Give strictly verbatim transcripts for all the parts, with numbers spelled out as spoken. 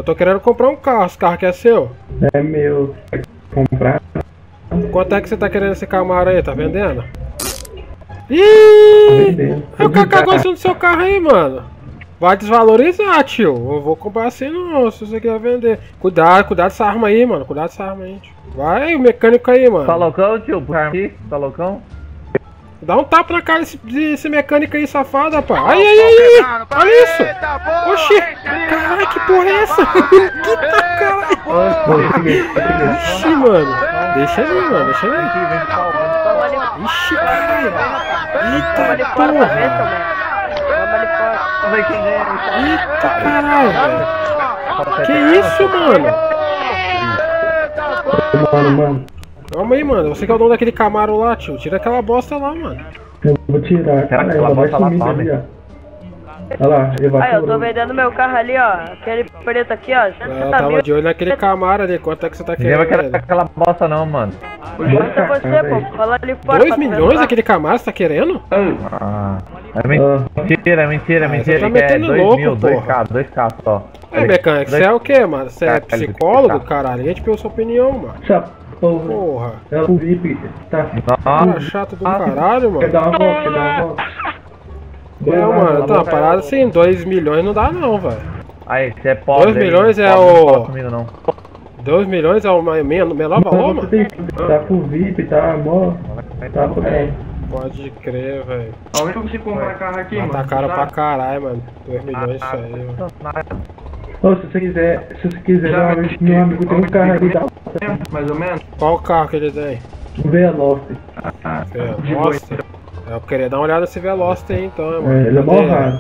tô querendo comprar um carro. Esse carro aqui é seu? É meu. Quer comprar? Quanto é que você tá querendo esse Camaro aí? Tá vendendo? Ih! É o cara cagou assim no seu carro aí, mano. Vai desvalorizar, tio. Eu vou comprar assim não, se você quer vender. Cuidado, cuidado dessa arma aí, mano. Cuidado dessa arma aí, tio. Vai, o mecânico aí, mano. Tá loucão, tio? Tá loucão? Dá um tapa na cara desse, desse mecânico aí, safado, rapaz. Ai, ai, ai, ai. Olha isso. Oxi. Caralho, que porra é essa? Eita, caralho. Ixi, mano. Deixa ali, mano. Deixa ali. Ixi, caralho. Eita, porra. Eita, caralho, velho. Que isso, mano? Mano, mano. Calma aí, mano. Você que é o dono daquele Camaro lá, tio. Tira aquela bosta lá, mano. Eu vou tirar. Será que ela vai bosta lá sumir some? ali, ó. Olha lá, ele vai. Ah, eu tô vendendo meu carro ali, ó. Aquele preto aqui, ó. Eu tava de olho naquele Camaro ali. Quanto é que você tá querendo? Ninguém vai querer aquela bosta não, mano. Bota você, pô. Fala ali fora. dois milhões aquele Camaro, você tá querendo? Ah, é mentira, é mentira, é Ah, mentira. você tá Que é metendo dois louco, mil, dois porra. K, dois K só. É, mecânico, você é o que, mano? Você é Caralho, psicólogo, tá. caralho? Ninguém te pediu sua opinião, mano. Essa porra. Porra. É o V I P. Tá. Cara chato do caralho, Quer mano. dar uma volta? Quer dar uma volta? Não, mano, tá uma parada assim, dois milhões não dá não, velho. Aí, você é pobre. dois milhões é pobre, o- Não fala comigo, não. dois milhões é o mais- men- menor valor, mano? Tá com V I P, tá mó. Tá por aí. Pode crer, velho. Aonde eu consigo comprar carro aqui, Mas mano? tá caro Tá? pra caralho, mano. dois milhões isso aí, mano. Ô, se você quiser, se você quiser, Já meu vai amigo, ter- meu amigo tem um carro ali da É, mais ou menos? Qual carro que ele tem? um Veloster. Veloster? Eu queria dar uma olhada nesse Veloster aí então, né, mano? É, ele é mó Cadê raro.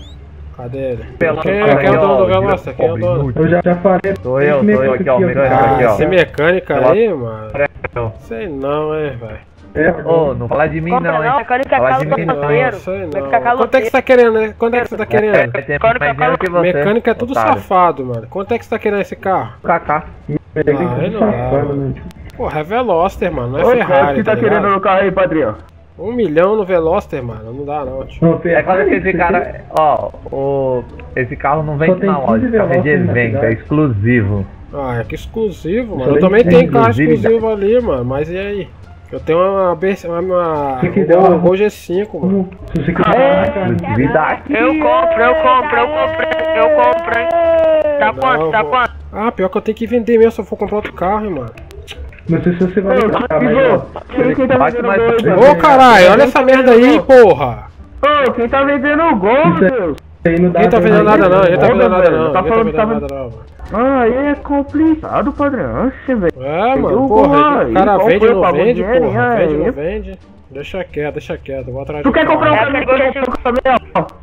Cadê ele? Veloster, Quem, quem é o dono do ó, Veloster? Quem é o dono? Eu já, já falei. Sou eu, esse sou eu aqui, ó, mecânico mecânico Ah, aqui, ó. esse mecânico aí, mano. Ó, Sei não, hein, velho. É, Ô, não fala de mim Compra não, não, hein. mecânico é Fala calo de mim não. parceiro. Sei não. Vai ficar Quanto é que você tá querendo, né? Quanto é que você tá querendo? Vai ter mais dinheiro que você. Mecânico é tudo otário. safado, mano. Quanto é que você tá querendo esse carro? Kaká. ele Ah, aí é não tudo dá, safado, mano. né? Tipo, Porra, é Veloster, mano. Não é Ferrari, tá ligado? no carro aí, padrinho? Um milhão no Veloster, mano. Não dá não, tio. Não, É Ferrari, quase que esse você cara, ó, o, esse carro não Só vende tem na loja, quinze esse carro é de Veloster na evento, é cidade. exclusivo. Ah, é que exclusivo, mano. Só Eu tem também tenho cem, carro inclusive, exclusivo ali, mano. Mas e aí? Eu tenho uma, B- uma, uma Se um quiser Gol, uma- um Gol G cinco, mano. como- se você quiser, cara. Exclusividade. Eu compro, eu compro, eu compro, eu compro, hein? Tá Não, quanto, tá vou- quanto? Ah, pior que eu tenho que vender mesmo se eu for comprar outro carro, hein, mano. Não sei se você vai comprar, mas ó, Bate mais Ô, caralho, olha essa merda aí, porra. Ô, quem tá vendendo o gol, Isso meu é- Deus? aí não dá Ninguém tá pra vendendo vender, nada não, ninguém tá Ô, vendendo nada velho, não, tá ninguém tá falando que tá vendendo nada não, mano. Ah, aí é complicado, padrinho. Oxe, velho. É, mano, Eu porra, vou- o cara qual vende foi, ou não pagou vende, dinheiro, porra, hein? vende ou não Aí. vende. Deixa quieto, deixa quieto, eu vou atrás Tu do quer carro. comprar um É, caminhão, aquele com caminhão?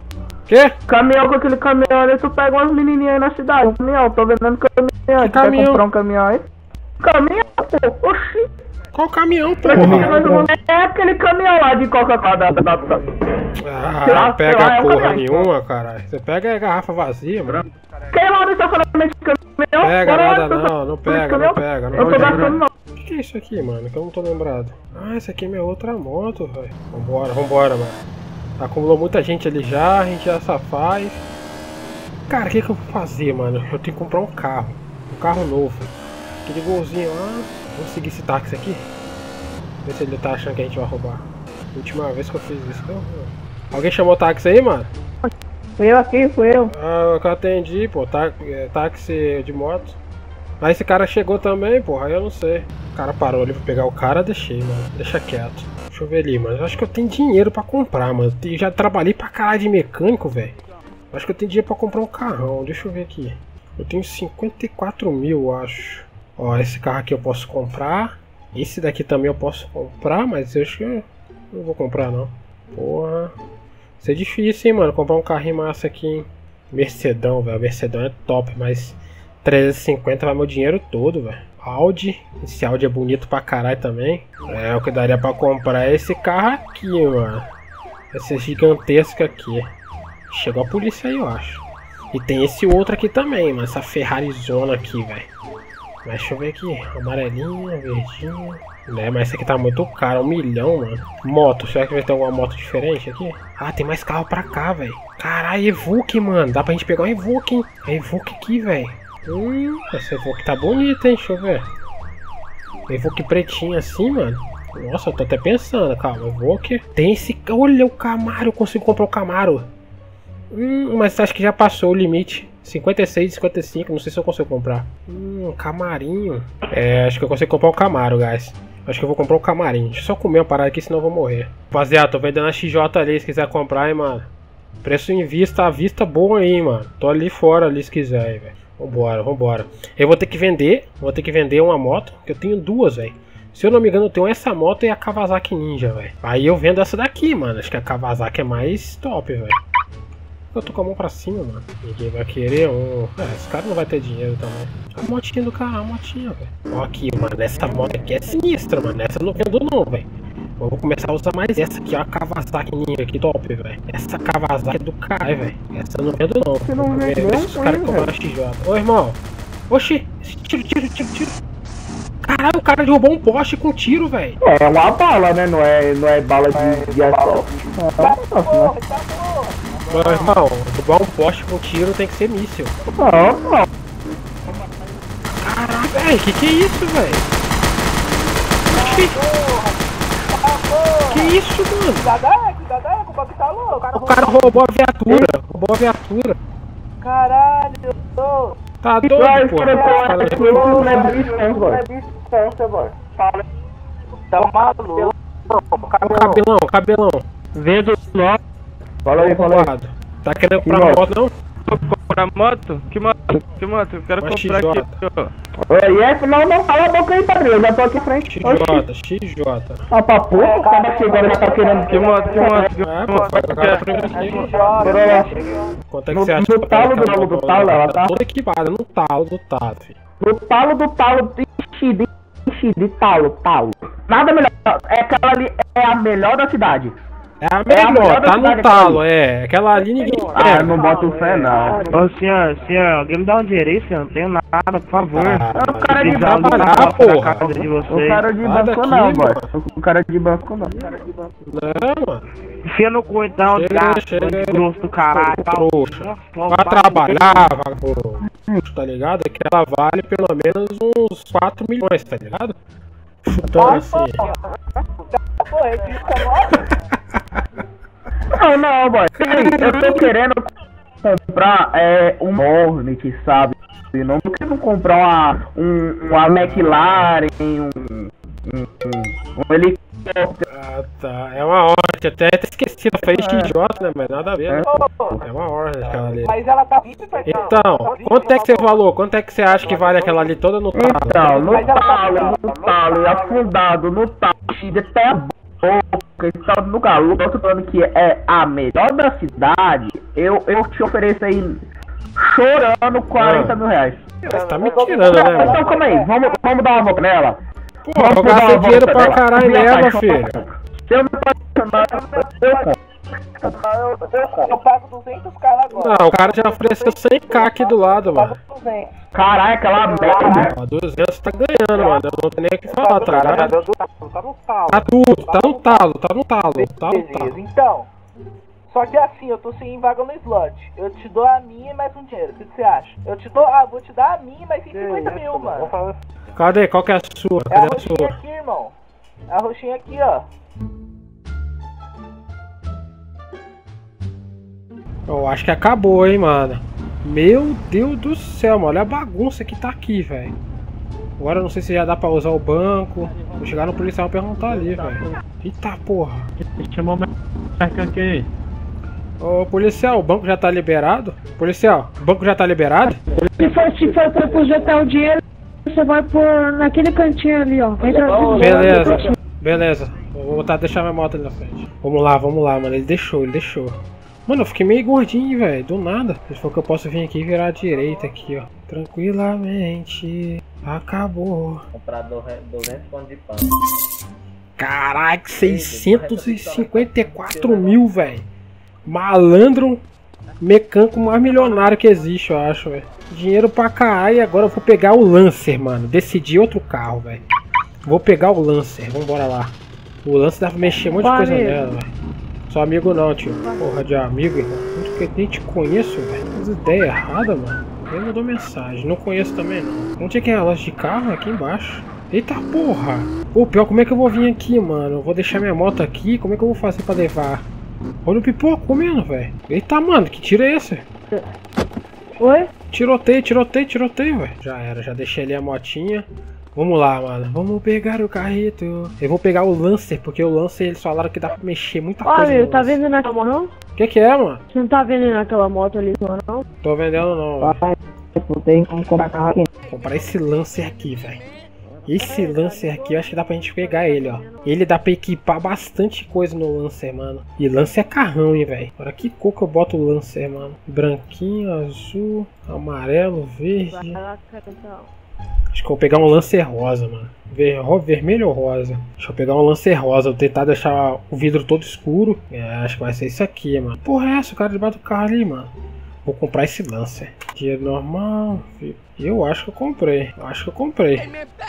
Quê? Caminhão com aquele caminhão ali, tu pega umas menininhas aí na cidade. Caminhão, tô vendendo caminhão. Tu quer caminhão? comprar um caminhão aí? Caminhão, pô, oxi. Qual caminhão, Pra porra? mim, Mas eu vou- É aquele caminhão lá de Coca-Cola da... da, da... Ah, Sei lá, pega sei lá, é um porra caminhão. nenhuma, caralho. Você pega a garrafa vazia, mano. Quem lá no estacionamento de caminhão? Pega Bora lá nada no não, não pega, não caminhão. pega, não Eu tô pega. gastando não. O que que é isso aqui, mano? Que eu não tô lembrado. Ah, essa aqui é minha outra moto, velho. Vambora, vambora, mano. Acumulou muita gente ali já, a gente já só faz. Cara, o que que eu vou fazer, mano? Eu tenho que comprar um carro. Um carro novo. Aquele golzinho lá. Vamos seguir esse táxi aqui. Ver se ele tá achando que a gente vai roubar. Última vez que eu fiz isso, eu... Alguém chamou o táxi aí, mano? Fui eu aqui, fui eu. Ah, eu atendi, pô, tá, é, táxi de moto. Mas esse cara chegou também, porra, aí eu não sei. O cara parou ali pra pegar o cara, deixei, mano. Deixa quieto. Deixa eu ver ali, mano. Eu acho que eu tenho dinheiro pra comprar, mano. Eu já trabalhei pra caralho de mecânico, velho. Acho que eu tenho dinheiro pra comprar um carrão. Deixa eu ver aqui. Eu tenho cinquenta e quatro mil, eu acho. Ó, esse carro aqui eu posso comprar. Esse daqui também eu posso comprar, mas eu acho que eu não vou comprar, não. Porra. Isso é difícil, hein, mano. Comprar um carrinho massa aqui, hein. Mercedão, velho. Mercedão é top, mas trezentos e cinquenta vai meu dinheiro todo, velho. Audi. Esse Audi é bonito pra caralho também. É, o que daria pra comprar é esse carro aqui, mano. Esse gigantesco aqui. Chegou a polícia aí, eu acho. E tem esse outro aqui também, mano. Essa Ferrari zona aqui, velho. Mas deixa eu ver aqui. Amarelinho, verdinho. Né, mas esse aqui tá muito caro. Um milhão, mano. Moto. Será que vai ter alguma moto diferente aqui? Ah, tem mais carro pra cá, velho. Caralho, Evoque, mano. Dá pra gente pegar um Evoque, hein? É Evoque aqui, velho. Hum, essa Evoque tá bonita, hein? Deixa eu ver. Evoque pretinha assim, mano. Nossa, eu tô até pensando. Calma, Evoque. Tem esse... Olha o Camaro, eu consigo comprar o Camaro. Hum, mas acho que já passou o limite. cinquenta e seis, cinquenta e cinco, não sei se eu consigo comprar. Hum, Camarinho. É, acho que eu consigo comprar o Camaro, guys. Acho que eu vou comprar o Camarinho. Deixa eu só comer uma parada aqui, senão eu vou morrer. Rapaziada, tô vendendo a X J ali, se quiser comprar, hein, mano. Preço em vista, a vista boa aí, mano. Tô ali fora, ali, se quiser, velho. Vambora, vambora. Eu vou ter que vender, vou ter que vender uma moto, que eu tenho duas, velho. Se eu não me engano, eu tenho essa moto e a Kawasaki Ninja, velho. Aí eu vendo essa daqui, mano. Acho que a Kawasaki é mais top, velho. Eu tô com a mão pra cima, mano. Ninguém vai querer um... É, esse cara não vai ter dinheiro também. A motinha do cara, a motinha, velho. Ó aqui, mano. Essa moto aqui é sinistra, mano. Essa eu não vendo não, velho. Eu vou começar a usar mais essa aqui, ó. A Kawasaki Ninja aqui, top, velho. Essa Kawasaki é do cara, velho. Essa eu não vendo não. Você não vende não? Os caras compram a X J. Ô, irmão. Oxi. Tiro, tiro, tiro, tiro. Caralho, o cara derrubou um poste com tiro, velho. É uma bala, né? Não é, não é bala de, de assalto. Não, Meu irmão, derrubar um poste com tiro tem que ser míssil. não, não. Caralho, velho, que que é isso, velho? Que... que isso, mano? Cuidado, cuidado, o Bob tá louco. O cara, O cara roubou a viatura, roubou a viatura. Caralho, eu tô. Tá doido, pô. Não é distância, boy. Tá maluco. O cabelão, o cabelão. Vendo logo. Fala aí, fala aí. Tá querendo comprar uma moto, não? Comprar moto? Que moto? Que moto? Eu quero Uma comprar X J. aqui, ó. Oi, é, não, não, cala a boca aí, padrinho. Eu já tô aqui em frente. X J, X J. Ah, pra porra, o cara chegou e já tá querendo. Que moto? Que moto? Que É, pô, moto? vai pagar pra aqui. Bora lá. Quanto é que No- você acha? no que talo vai do- pagar? do talo, ela tá? Toda equipada, no talo do talo, filho. Do talo do talo, ixi, de, ixi, de talo, talo. Nada melhor. É aquela ali, é a melhor da cidade. É a É a melhor, melhor tá da no cidade, talo, é. Aquela ali ninguém Ah, quer. eu não boto fé, não. Ô, senhor, senhor, alguém me dá um dinheiro aí, senhor? Não tenho nada, por favor. Ah, É o cara de tem que banco, trabalhar, na porra. casa de O vocês. cara de Sai banco daqui, não, mano. boy. O cara de banco não. Não, mano. Enfia no cu então, Chega, gato, chega. grosso do caralho. Trouxa. Nossa, Vai trabalhar, vagabundo. Tá ligado? É que ela vale pelo menos uns quatro milhões, tá ligado? Então assim. Pô, esse disco é novo? Não, não, boy. Eu tô querendo comprar é, um Hornet, sabe? Não tô querendo comprar uma, um, uma McLaren, um, um, um, um helicóptero. Ah, tá. É uma Hornet. Até até esqueci. Eu falei X J, né? Mas nada a ver, né? É uma Hornet aquela ali. Mas ela tá viva, pai. Então, quanto é que você falou? Quanto é que você acha que vale aquela ali toda no talo? Então, no talo, no talo, afundado no talo, de até a boca, então, no galo, eu tô falando que é a melhor da cidade, eu, eu te ofereço aí, chorando, quarenta mil reais. Você tá me tirando, né, Então, mano? calma aí, vamos, vamos dar uma volta nela. Pô, Vamos eu dar uma gastei volta dinheiro pra nela. caralho Me nela, apaixonar. filho. Se eu me apaixonar, eu compro. Eu pago duzentos caras agora. Não, o cara já ofereceu cem k aqui do lado, mano. duzentos. Caralho, aquela merda. Ó, duzentos tá ganhando, mano. Eu não tenho nem o que falar, tá ligado? Tá no talo. Tá tudo, tá no talo, tá no talo, tá no Beleza, talo. então. Só que assim, eu tô sem vaga no slot. Eu te dou a minha e mais um dinheiro. O que você acha? Eu te dou. Ah, vou te dar a minha e mais cento e cinquenta mil, mano. Cadê? Qual que é a sua? É a Cadê a roxinha sua? aqui, irmão. É a roxinha aqui, ó. Eu acho que acabou, hein, mano. Meu Deus do céu, mano. Olha a bagunça que tá aqui, velho. Agora eu não sei se já dá pra usar o banco. Vou chegar no policial e perguntar ali, velho. Eita porra. Chamou o mercado aqui. Ô policial, o banco já tá liberado? Policial, o banco já tá liberado? Se for, se for pra projetar o dinheiro, você vai por naquele cantinho ali, ó. Entra, Beleza, beleza. Vou botar, deixar minha moto ali na frente. Vamos lá, vamos lá, mano. Ele deixou, ele deixou. Mano, eu fiquei meio gordinho, velho. Do nada. Ele falou que eu posso vir aqui e virar à direita aqui, ó. Tranquilamente. Acabou. Comprar duzentos pontos de pão. Caraca, seiscentos e cinquenta e quatro mil, velho. Malandro mecânico mais milionário que existe, eu acho, velho. Dinheiro pra caralho e agora eu vou pegar o Lancer, mano. Decidi outro carro, velho. Vou pegar o Lancer, vambora lá. O Lancer dá pra mexer um monte de coisa nela, velho. Sou amigo não, tio. Porra de amigo, irmão. Eu nem te conheço, velho. Faz ideia errada, mano. Ele mandou mensagem, não conheço também não. Onde é que é a loja de carro? Aqui embaixo. Eita porra! Pô, pior, como é que eu vou vir aqui, mano? Eu vou deixar minha moto aqui, como é que eu vou fazer pra levar? Olha o pipoco comendo, velho. Eita, mano, que tiro é esse? Oi? Tiroteio, tiroteio, tiroteio, velho. Já era, já deixei ali a motinha. Vamos lá, mano. Vamos pegar o carrito. Eu vou pegar o Lancer, porque o Lancer eles falaram que dá pra mexer muita coisa. Olha, tá vendendo aquela moto não? O que que é, mano? Você não tá vendendo aquela moto ali, não? Tô vendendo não, velho. Papai, não tem como comprar carro aqui. Vou comprar esse Lancer aqui, velho. Esse Lancer aqui, eu acho que dá pra gente pegar ele, ó. Ele dá pra equipar bastante coisa no Lancer, mano. E Lancer é carrão, hein, velho. Agora que cor que eu boto o Lancer, mano? Branquinho, azul, amarelo, verde. Acho que eu vou pegar um Lancer rosa, mano. Ver, vermelho ou rosa? Deixa eu pegar um Lancer rosa. Vou tentar deixar o vidro todo escuro. É, acho que vai ser isso aqui, mano. Porra, é essa? O cara debaixo do carro ali, mano. Vou comprar esse Lancer. Dinheiro normal. Eu acho que eu comprei. Eu acho que eu comprei.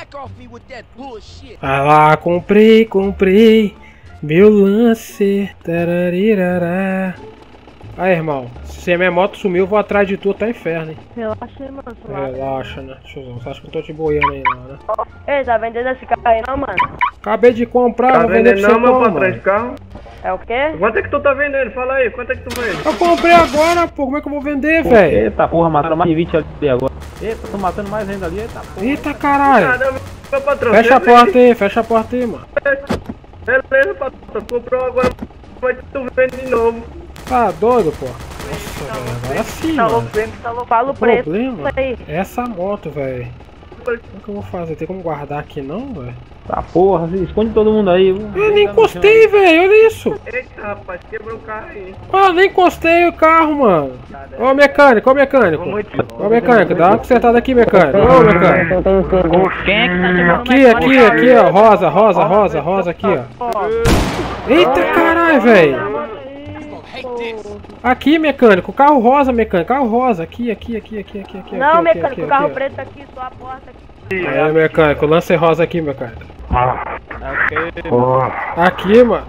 Ah lá, comprei, comprei. Meu Lancer. Tararirará. Aí, irmão. Se a minha moto sumiu, eu vou atrás de tu até inferno, hein? Relaxa aí, mano. Relaxa, né? Deixa eu ver. Você acha que eu tô te boiando aí, não, né? Ei, tá vendendo esse carro aí não, mano? Acabei de comprar, Tá vou vender vendendo pra você não, meu como, patrão mano? de carro? É o quê? Quanto é que tu tá vendendo? Fala aí, quanto é que tu vende? Eu comprei agora, pô. Como é que eu vou vender, velho? Eita porra, mataram mais de vinte ali agora. Eita, tô matando mais ainda ali, eita porra. Eita, caralho. Caramba, meu patrão. Fecha a beleza? porta aí, fecha a porta aí, mano. Beleza, patrão. comprou agora, mas tu vende de novo. Tá doido, pô? Nossa, velho, agora sim, Tá mano. louco, tá louco. Fala o O preço problema aí. é essa moto, velho. Como é que eu vou fazer? Tem como guardar aqui não, velho? Tá porra, esconde todo mundo aí. Eu nem encostei, velho, olha isso. Eita, rapaz, quebrou o carro aí. Ah, nem encostei o carro, mano. Ô mecânico, ô mecânico. Ô mecânico, dá uma consertada aqui, mecânico. Ô mecânico. Quem é que tá chamando Aqui, aqui, aqui, ó. Rosa, rosa, rosa, rosa aqui, ó. Eita caralho, velho. Aqui, mecânico, carro rosa, mecânico, carro rosa, aqui, aqui, aqui, aqui, aqui, aqui. Não, aqui, mecânico, aqui, o carro aqui, preto aqui, só a porta aqui. É, mecânico, Lancer rosa aqui, mecânico. Aqui, mano.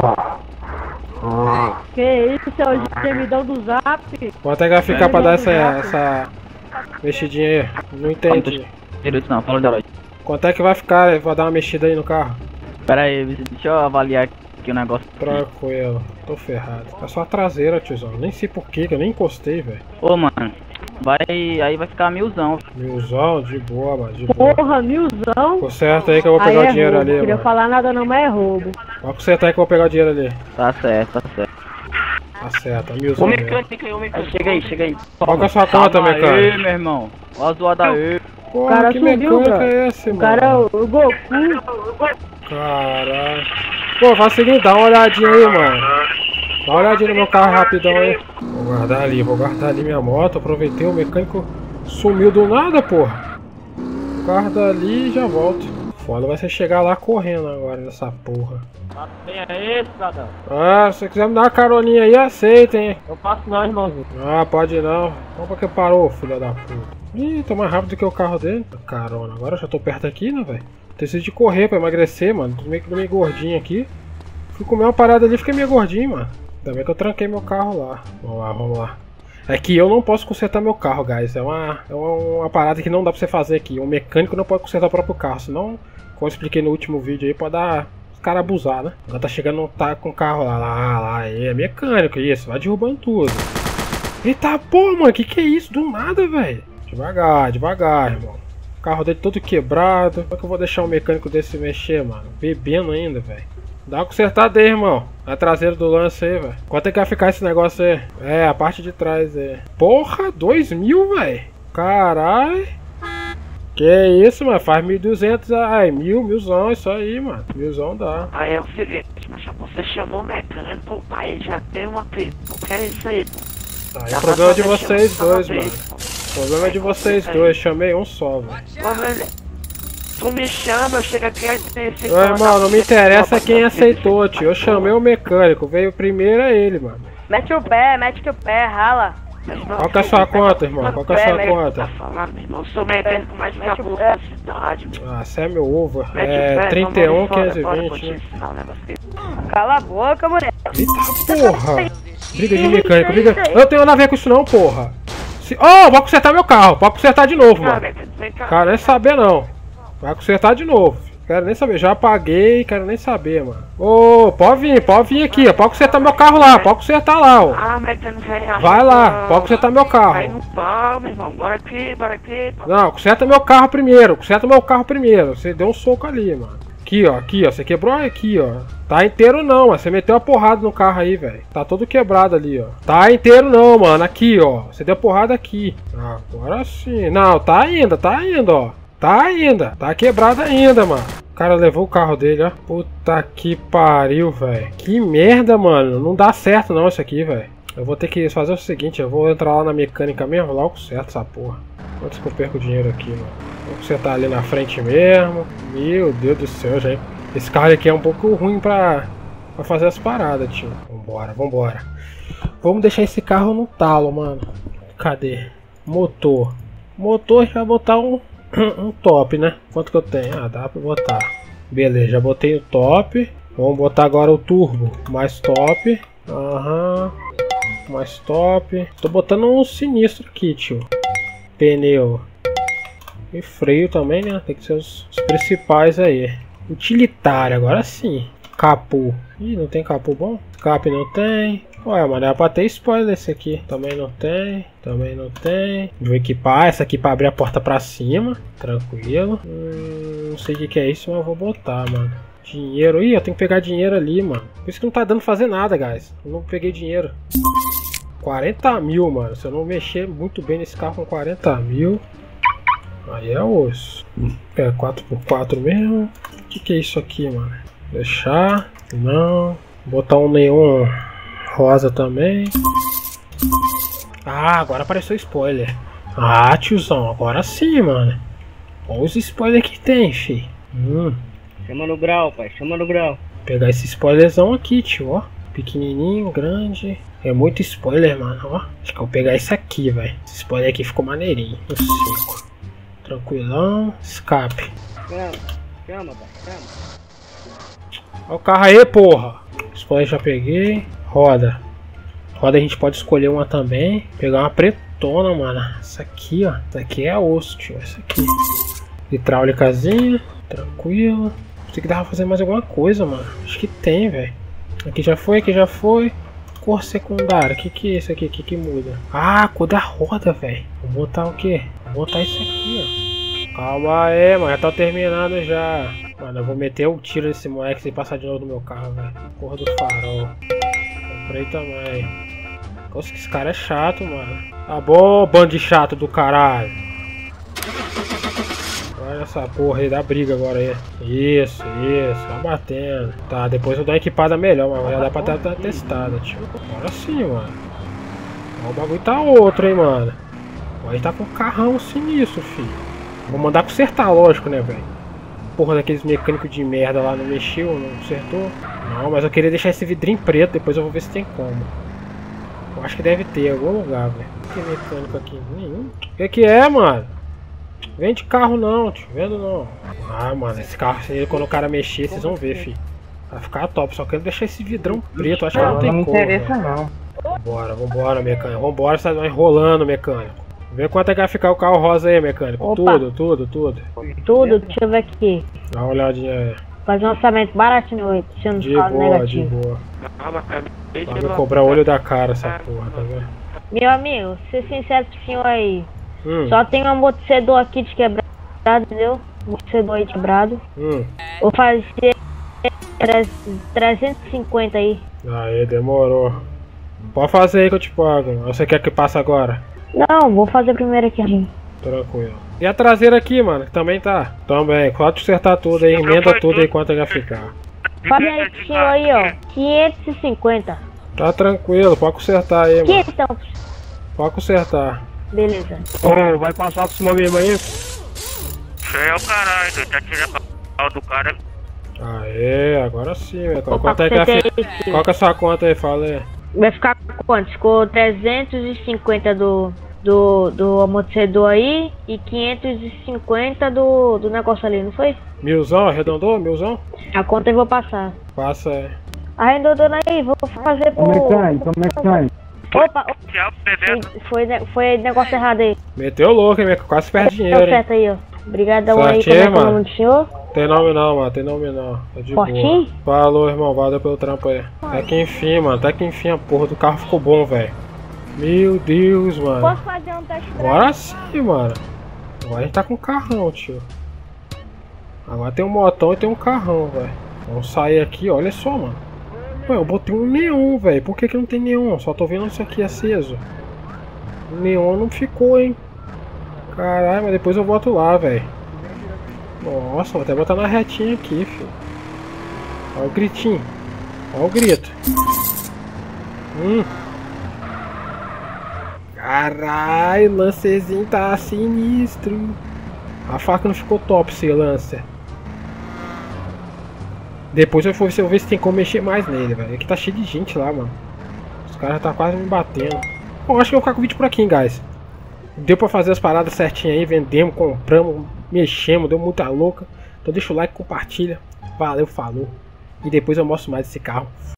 Que isso, seu gemidão do zap? Quanto é que vai ficar pra dar essa, essa mexidinha aí? Não entendi. Direito não, fala de hora. Quanto é que vai ficar pra dar uma mexida aí no carro? Pera aí, deixa eu avaliar aqui o negócio. Tranquilo, tô ferrado. É só a traseira, tiozão. Nem sei porquê, que eu nem encostei, velho. Ô, mano, vai, aí vai ficar milzão. Milzão, de boa, mano, de boa. Porra, milzão. Conserta aí que eu vou Aí pegar é o dinheiro roubo, ali, queria mano. falar nada não, mas é roubo. Pode consertar aí que eu vou pegar o dinheiro ali. Tá certo, tá certo. Acerta, milzão mesmo. Aí, chega aí, chega aí. Qual que é a sua conta, Calma mecânico? aí, meu irmão. Ó a zoada aí. Porra, cara que subiu, mecânico bro. é esse, O mano? cara é o o Goku. Caralho. Pô, faz o seguinte, dá uma olhadinha aí, mano. Dá uma olhadinha no meu carro rapidão aí. Vou guardar ali, vou guardar ali minha moto. Aproveitei, o mecânico sumiu do nada, porra. Guarda ali e já volto. Foda vai ser chegar lá correndo agora nessa porra. Tem aí, cidadão. Ah, se você quiser me dar uma caroninha aí, aceita, hein. Eu faço não, irmãozinho. Ah, pode não. Vamos pra que parou, filho da puta. Ih, tô mais rápido que o carro dele. Carona, agora eu já tô perto aqui, né, velho? Preciso de correr pra emagrecer, mano. Tô meio, meio gordinho aqui. Fui comer uma parada ali e fiquei meio gordinho, mano. Ainda bem que eu tranquei meu carro lá. Vamos lá, vamos lá. É que eu não posso consertar meu carro, guys. É uma, é uma, uma parada que não dá pra você fazer aqui. Um mecânico não pode consertar o próprio carro. Senão, como eu expliquei no último vídeo aí, pode dar os caras abusar, né? Agora tá chegando, tá com o carro lá, lá, lá. Aí é mecânico, isso. Vai derrubando tudo. Eita, pô, mano. Que que é isso? Do nada, velho. Devagar, devagar, irmão. O carro dele todo quebrado. Como é que eu vou deixar um mecânico desse mexer, mano? Bebendo ainda, velho. Dá uma consertada aí, irmão. A traseira do lance aí, velho. Quanto é que vai ficar esse negócio aí? É, a parte de trás aí. Porra, dois mil, velho. Caralho. Que isso, mano. Faz mil e duzentos. Ai, mil, milzão. Isso aí, mano. Milzão dá. Aí é o seguinte, mas você chamou o mecânico, o pai já tem uma pergunta. O que é isso aí? Aí é problema de vocês dois, mano. O problema é de vocês dois. Chamei um só, velho. Tu me chama, eu chego aqui e tem Ô, irmão, não me interessa quem aceitou, tio. Eu chamei o mecânico, veio primeiro é ele, mano. Mete o pé, mete o pé, rala. Qual que é a sua conta, irmão? Qual que é a sua conta? Eu sou o mecânico mais cabuloso da cidade. Ah, você é meu ovo. É trinta e um, quinhentos e vinte, né? Cala a boca, moleque. Eita porra! Briga de mecânico, briga. Eu tenho nada a ver com isso não, porra. Se... Oh, vai consertar meu carro. Pode consertar de novo, Não, mano. Metano, vem cá. Quero nem saber, não. Vai consertar de novo. Quero nem saber. Já apaguei. Quero nem saber, mano. Ô, pode vir. Pode vir aqui, ó. Pode consertar meu carro lá. Pode consertar lá, ó. Ah, Metano, velho. Vai lá. Pode consertar meu Vai carro. no pau, meu irmão. Bora aqui, bora aqui. Não, conserta meu carro primeiro. Conserta meu carro primeiro. Você deu um soco ali, mano. Aqui, ó. Aqui, ó. Você quebrou aqui, ó. Tá inteiro não, mas você meteu a porrada no carro aí, velho. Tá todo quebrado ali, ó. Tá inteiro não, mano. Aqui, ó. Você deu porrada aqui. Ah, agora sim. Não, tá ainda, tá ainda, ó. Tá ainda. Tá quebrado ainda, mano. O cara levou o carro dele, ó. Puta que pariu, velho. Que merda, mano. Não dá certo não isso aqui, velho. Eu vou ter que fazer o seguinte. Eu vou entrar lá na mecânica mesmo. Lá eu conserto essa porra. Quanto que eu perco dinheiro aqui, mano? Vou consertar ali na frente mesmo. Meu Deus do céu, gente. Esse carro aqui é um pouco ruim pra, pra fazer as paradas, tio. Vambora, vambora. Vamos deixar esse carro no talo, mano. Cadê? Motor. Motor, a gente vai botar um, um top, né? Quanto que eu tenho? Ah, dá pra botar. Beleza, já botei o top. Vamos botar agora o turbo. Mais top. Aham. Mais top. Tô botando um sinistro aqui, tio. Pneu. E freio também, né? Tem que ser os, os principais aí. Utilitário, agora sim. Capô. Ih, não tem capô bom? Escape não tem. Ué, mano, era pra ter spoiler esse aqui. Também não tem. Também não tem. Vou equipar essa aqui pra abrir a porta pra cima. Tranquilo. Hum, não sei o que, que é isso, mas eu vou botar, mano. Dinheiro. Ih, eu tenho que pegar dinheiro ali, mano. Por isso que não tá dando fazer nada, guys. Eu não peguei dinheiro. quarenta mil, mano. Se eu não mexer muito bem nesse carro com quarenta mil. Aí é osso. É quatro por quatro mesmo. O que, que é isso aqui, mano? Deixar. Não. Botar um neon rosa também. Ah, agora apareceu spoiler. Ah, tiozão. Agora sim, mano. Olha os spoilers que tem, fi. Hum. Chama no grau, pai. Chama no grau. Vou pegar esse spoilerzão aqui, tio. Ó. Pequenininho, grande. É muito spoiler, mano. Ó. Acho que eu vou pegar esse aqui, velho. Esse spoiler aqui ficou maneirinho. O cinco. Tranquilão. Escape. Chama, chama, pai, chama. Olha o carro aí, porra. Spoiler já peguei. Roda. Roda a gente pode escolher uma também. Pegar uma pretona, mano. Essa aqui, ó. Essa aqui é osso, tio. Essa aqui. Hidráulicazinha. Tranquilo. Tem que dar pra fazer mais alguma coisa, mano. Acho que tem, velho. Aqui já foi, aqui já foi. Cor secundária. O que que é isso aqui? O que que muda? Ah, a cor da roda, velho. Vou botar o quê? Vou botar isso aqui, ó. Calma aí, mano. Já tá terminando já. Mano, eu vou meter o tiro nesse moleque sem passar de novo no meu carro, velho. Porra do farol. Comprei também. Nossa, que esse cara é chato, mano. Tá bom, bando de chato do caralho. Olha essa porra aí, dá briga agora aí. Isso, isso, tá batendo. Tá, depois eu dou uma equipada melhor, mas já dá pra dar uma testada, tio. Agora sim, mano. Ó, o bagulho tá outro, hein, mano. Aí tá com um carrão sinistro, filho. Vou mandar consertar, lógico, né, velho. Porra daqueles mecânicos de merda lá não mexeu, não consertou. Não, mas eu queria deixar esse vidrinho preto, depois eu vou ver se tem como. Eu acho que deve ter em algum lugar, velho. Não tem mecânico aqui nenhum. O que que é, mano? Vende carro não, tio. Vendo não. Ah, mano, esse carro, quando o cara mexer, vocês vão ver, filho. Vai ficar top, só quero deixar esse vidrão preto, acho que não tem como. Não me interessa não. Vambora, vambora, mecânico. Vambora, você tá enrolando, mecânico. Vê quanto é que vai ficar o carro rosa aí, mecânico. Opa. Tudo, tudo, tudo. Tudo, deixa eu ver aqui. Dá uma olhadinha aí. Fazer um orçamento baratinho hoje, deixando De os carros boa, de negativos. boa. Calma, acabei de Vai me cobrar o olho da cara essa porra, tá vendo? Meu amigo, ser sincero pro senhor aí. Hum, Só tem um amortecedor aqui de quebrado, entendeu? Amortecedor aí quebrado. hum. Vou fazer trezentos e cinquenta aí. Aí, demorou. Pode fazer aí que eu te pago. Ou você quer que passe agora? Não, vou fazer primeiro aqui, gente. Tranquilo. E a traseira aqui, mano, que também tá? Também, pode consertar tudo aí, emenda tudo aí quanto vai ficar. Fala aí pro senhor aí, ó. quinhentos e cinquenta. Tá tranquilo, pode consertar aí, mano. quinhentos então. Pode consertar. Beleza. Ô, vai passar por cima mesmo aí? Você é o caralho, doido. Tá tirando a pau do cara. Aê, agora sim, meu. Opa, Quanto é que vai acertei ficar? aqui. Qual que é a sua conta aí, fala aí. Vai ficar quanto? Ficou trezentos e cinquenta do, do, do amortecedor aí e quinhentos e cinquenta do, do negócio ali, não foi? Milzão, arredondou? Milzão? A conta eu vou passar. Passa aí. Arredondando aí, vou fazer por... Como é que tá aí? Como é que tá aí? Opa, opa. Tchau, bebê. Foi, foi, foi negócio errado aí. Meteu louco, hein, quase perde Tá dinheiro, hein. certo aí, ó. Obrigadão aí, Certinho, como é que é o mano. nome do senhor? Tem nome não, mano, tem nome não. Tá de Fortinho? boa. Falou, irmão, valeu pelo trampo aí. Até que enfim, mano, até que enfim a porra do carro ficou bom, velho. Meu Deus, mano. Posso fazer um teste drive? Agora sim, mano. Agora a gente tá com um carrão, tio. Agora tem um motão e tem um carrão, velho. Vamos sair aqui, olha só, mano. Ué, eu botei um neon, velho. Por que que não tem neon? Só tô vendo isso aqui aceso. O neon não ficou, hein. Caralho, mas depois eu boto lá, velho. Nossa, vou até botar na retinha aqui, filho. Olha o gritinho. Olha o grito. Hum. Caralho, o lancerzinho tá sinistro. A faca não ficou top, esse lancer. Depois eu vou ver se tem como mexer mais nele, velho. Aqui tá cheio de gente lá, mano. Os caras tá quase me batendo. Bom, acho que eu vou ficar com o vídeo por aqui, guys. Deu pra fazer as paradas certinhas aí, vendemos, compramos, mexemos, deu muita louca. Então deixa o like, compartilha. Valeu, falou. E depois eu mostro mais esse carro.